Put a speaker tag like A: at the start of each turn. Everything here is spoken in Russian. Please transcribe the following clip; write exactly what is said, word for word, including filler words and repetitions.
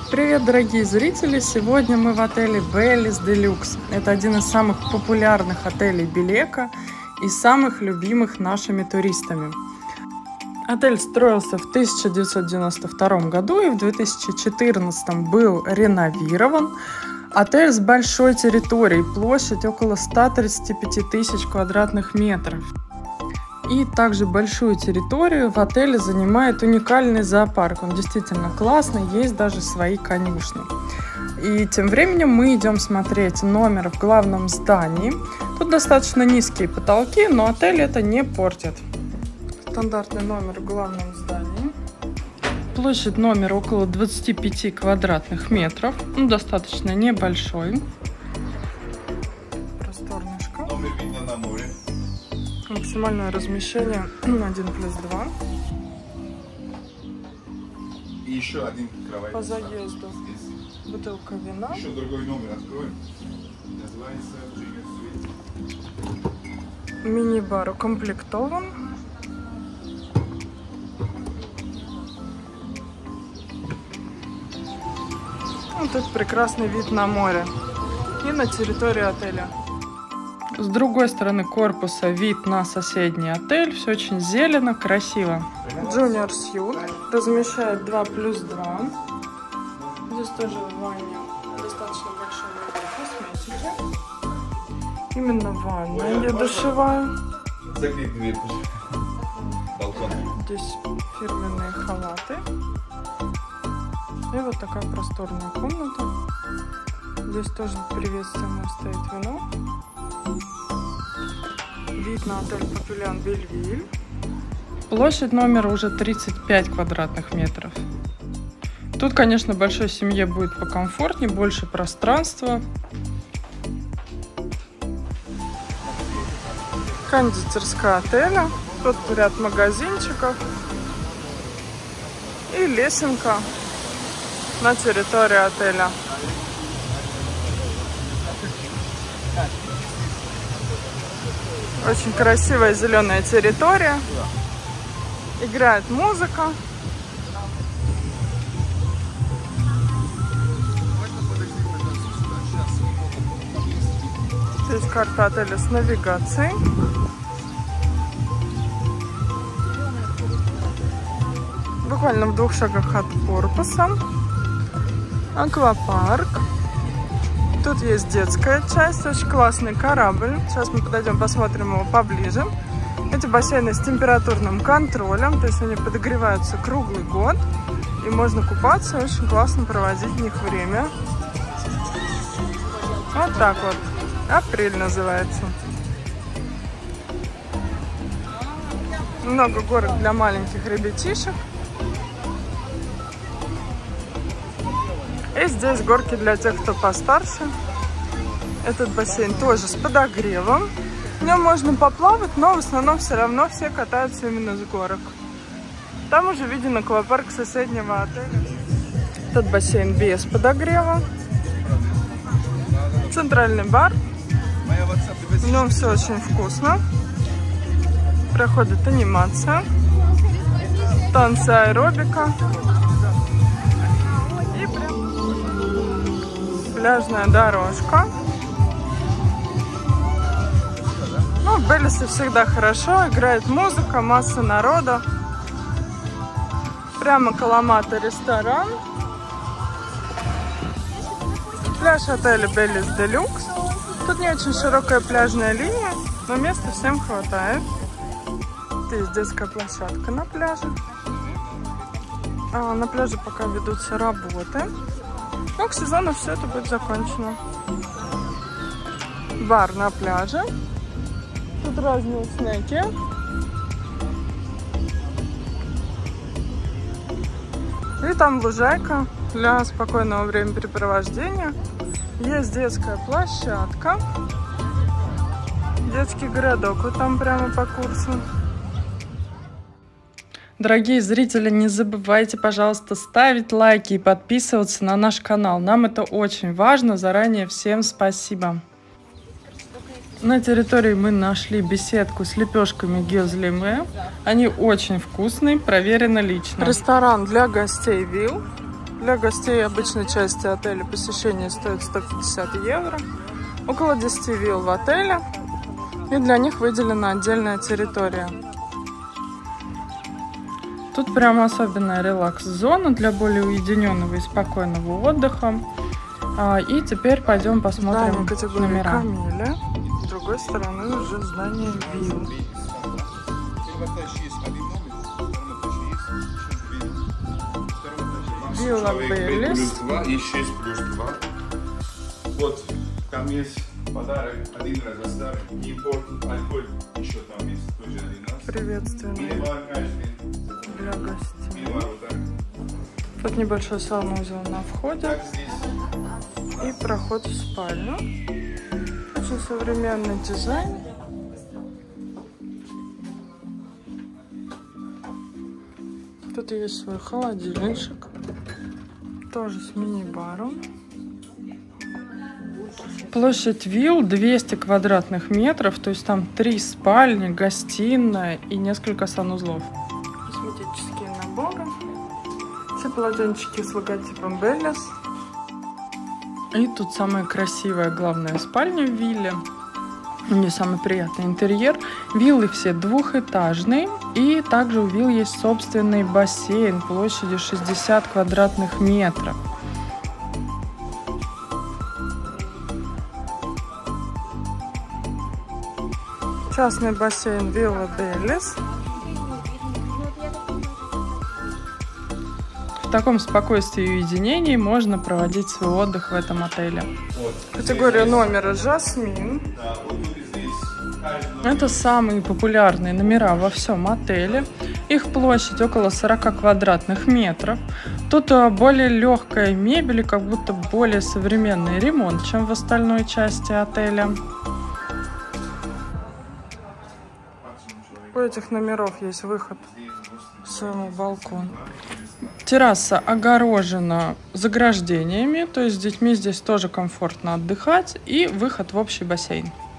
A: Привет, дорогие зрители! Сегодня мы в отеле Беллис Делюкс. Это один из самых популярных отелей Белека и самых любимых нашими туристами. Отель строился в тысяча девятьсот девяносто втором году и в две тысячи четырнадцатом был реновирован. Отель с большой территорией, площадь около ста тридцати пяти тысяч квадратных метров. И также большую территорию в отеле занимает уникальный зоопарк. Он действительно классный, есть даже свои конюшни. И тем временем мы идем смотреть номер в главном здании. Тут достаточно низкие потолки, но отель это не портит. Стандартный номер в главном здании. Площадь номера около двадцати пяти квадратных метров. Ну, достаточно небольшой. Просторнышко.
B: Номер видно на море.
A: Максимальное размещение один плюс два.
B: И еще один кровать.
A: По заезду здесь. Бутылка вина.
B: Еще другой номер откроем. Называется Junior Suite.
A: Мини-бар укомплектован. Вот тут прекрасный вид на море и на территорию отеля. С другой стороны корпуса вид на соседний отель. Все очень зелено, красиво. Junior Suite размещает два плюс два. Здесь тоже ванна, достаточно большой набор косметики. Именно ванна, где душевая.
B: Закрыть дверь. Балкон.
A: Здесь фирменные халаты. И вот такая просторная комната. Здесь тоже приветственно стоит вино. Вид на отель Павильон Бельвиль. Площадь номера уже тридцать пять квадратных метров. Тут, конечно, большой семье будет покомфортнее, больше пространства. Кондитерская отеля. Тут ряд магазинчиков. И лесенка на территории отеля. Очень красивая зеленая территория. Играет музыка. Здесь карта отеля с навигацией. Буквально в двух шагах от корпуса. Аквапарк. Тут есть детская часть, очень классный корабль. Сейчас мы подойдем, посмотрим его поближе. Эти бассейны с температурным контролем, то есть они подогреваются круглый год. И можно купаться, очень классно проводить в них время. Вот так вот. Апрель называется. Много горок для маленьких ребятишек. И здесь горки для тех, кто постарше. Этот бассейн тоже с подогревом. В нем можно поплавать, но в основном все равно все катаются именно с горок. Там уже виден аквапарк соседнего отеля. Этот бассейн без подогрева. Центральный бар. В нем все очень вкусно. Проходит анимация. Танцы аэробика. Пляжная дорожка. Ну, в Беллисе всегда хорошо. Играет музыка, масса народа. Прямо Каламата ресторан. Пляж отеля Беллис Делюкс. Тут не очень широкая пляжная линия, но места всем хватает. Здесь детская площадка на пляже. А на пляже пока ведутся работы. Но к сезону все это будет закончено. Бар на пляже. Тут разные снеки. И там лужайка для спокойного времяпрепровождения. Есть детская площадка. Детский городок вот там прямо по курсу. Дорогие зрители, не забывайте, пожалуйста, ставить лайки и подписываться на наш канал. Нам это очень важно. Заранее всем спасибо. На территории мы нашли беседку с лепешками гёзлеме. Они очень вкусные, проверено лично. Ресторан для гостей вилл. Для гостей обычной части отеля посещение стоит сто пятьдесят евро. Около десяти вилл в отеле. И для них выделена отдельная территория. Тут прямо особенная релакс-зона для более уединенного и спокойного отдыха. И теперь пойдем посмотрим номера. Камиля. С другой стороны уже здание вилл. Вилла Беллис.
B: И шесть плюс два. Вот, там есть подарок один раз оставим. Не импорт, алкоголь еще там есть тоже один раз.
A: Приветственный
B: Минимал каждый.
A: для гостей.
B: Минимал вот так.
A: Тут небольшой санузел на входе.
B: Так здесь.
A: И проход в спальню. Очень современный дизайн. Тут есть свой холодильничек. Тоже с мини-баром. Площадь вилл двести квадратных метров. То есть там три спальни, гостиная и несколько санузлов. Косметические наборы. Все полотенчики с логотипом Беллис. И тут самая красивая главная спальня в вилле. У нее самый приятный интерьер. Виллы все двухэтажные. И также у вилл есть собственный бассейн площадью шестьдесят квадратных метров. Частный бассейн Вилла Беллис. В таком спокойствии и уединении можно проводить свой отдых в этом отеле. Категория номера Жасмин. Это самые популярные номера во всем отеле. Их площадь около сорока квадратных метров. Тут более легкая мебель и как будто более современный ремонт, чем в остальной части отеля. У этих номеров есть выход в самый балкон. Терраса огорожена заграждениями, то есть с детьми здесь тоже комфортно отдыхать, и выход в общий бассейн.